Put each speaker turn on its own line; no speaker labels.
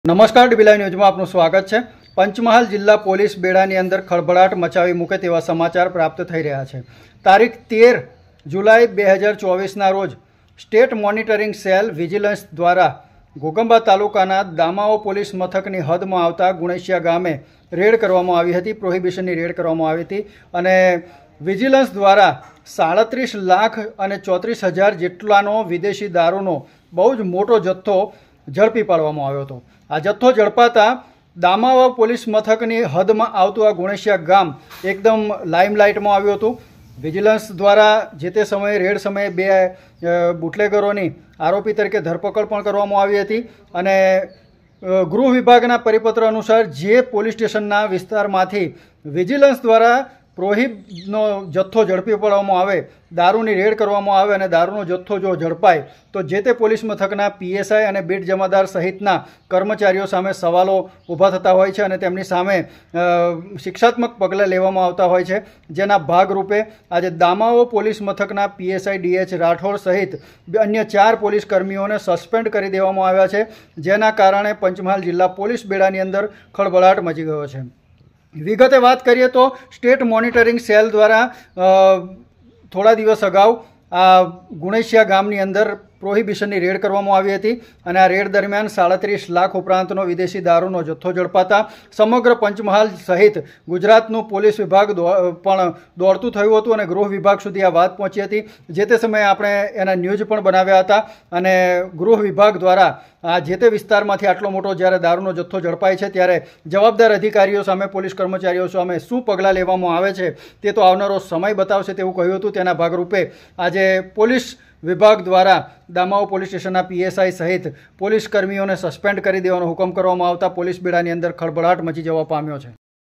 નમસ્કાર ડીબી ન્યૂઝમાં આપનું સ્વાગત છે। પંચમહાલ જિલ્લા પોલીસ બેડાની અંદર ખળભળાટ મચાવી મૂકે તેવા સમાચાર પ્રાપ્ત થઈ રહ્યા છે। તારીખ 13 જુલાઈ 2024ના રોજ સ્ટેટ મોનિટરિંગ સેલ વિજિલન્સ દ્વારા ઘોગંબા તાલુકાના દામાઓ પોલીસ મથકની હદમાં આવતા ગુણેશિયા ગામે રેડ કરવામાં આવી હતી। પ્રોહિબિશનની રેડ કરવામાં આવી હતી અને વિજિલન્સ દ્વારા 37 લાખ અને 34,000 જેટલાનો વિદેશી દારૂનો બહુ જ મોટો જથ્થો ઝડપી પાડવામાં આવ્યો હતો। આ જથ્થો ઝડપાતા દામાવા પોલીસ મથકની હદમાં આવતું આ ગુણેશિયા ગામ એકદમ લાઇમલાઇટમાં આવ્યું હતું। વિજિલન્સ દ્વારા જે તે સમયે રેડ સમયે 2 બુટલેગરોની આરોપી તરીકે ધરપકડ પણ કરવામાં આવી હતી અને ગૃહ વિભાગના પરિપત્ર અનુસાર જે પોલીસ સ્ટેશનના વિસ્તારમાંથી વિજિલન્સ દ્વારા પ્રોહિબનો જથ્થો ઝડપી પાડવામાં આવે, દારૂની રેડ કરવામાં આવે અને દારૂનો જથ્થો જો ઝડપાય તો જે તે પોલીસ મથકના પીએસઆઈ અને બીટ જમાદાર સહિતના કર્મચારીઓ સામે સવાલો ઊભા થતા હોય છે અને તેમની સામે શિક્ષાત્મક પગલાં લેવામાં આવતા હોય છે। જેના ભાગરૂપે આજે દામાઓ પોલીસ મથકના પીએસઆઈ ડીએચ રાઠોડ સહિત અન્ય 4 પોલીસ કર્મીઓને સસ્પેન્ડ કરી દેવામાં આવ્યા છે, જેના કારણે પંચમહાલ જિલ્લા પોલીસ બેડાની અંદર ખળભળાટ મચી ગયો છે। વિગતે વાત કરીએ તો સ્ટેટ મોનિટરિંગ સેલ દ્વારા થોડા દિવસ અગાઉ આ ગુણેશિયા ગામની અંદર પ્રોહિબિશનની રેડ કરવામાં આવી હતી અને આ રેડ દરમિયાન 37 લાખ ઉપરાંતનો વિદેશી દારૂનો જથ્થો ઝડપાતા સમગ્ર પંચમહાલ સહિત ગુજરાતનું પોલીસ વિભાગ પણ દોડતું થયું હતું અને ગૃહ વિભાગ સુધી આ વાત પહોંચી હતી। જે તે સમયે આપણે એના ન્યૂઝ પણ બનાવ્યા હતા અને ગૃહ વિભાગ દ્વારા આ જે તે વિસ્તારમાંથી આટલો મોટો જ્યારે દારૂનો જથ્થો ઝડપાય છે ત્યારે જવાબદાર અધિકારીઓ સામે, પોલીસ કર્મચારીઓ સામે શું પગલાં લેવામાં આવે છે તે તો આવનારો સમય બતાવશે તેવું કહ્યું હતું। તેના ભાગરૂપે આજે પોલીસ વિભાગ દ્વારા દામાઓ પોલીસ સ્ટેશનના પીએસઆઈ સહિત પોલીસ કર્મીઓને સસ્પેન્ડ કરી દેવાનો હુકમ કરવામાં આવતા પોલીસ બેડાની અંદર ખળભળાટ મચી જવા પામ્યો છે।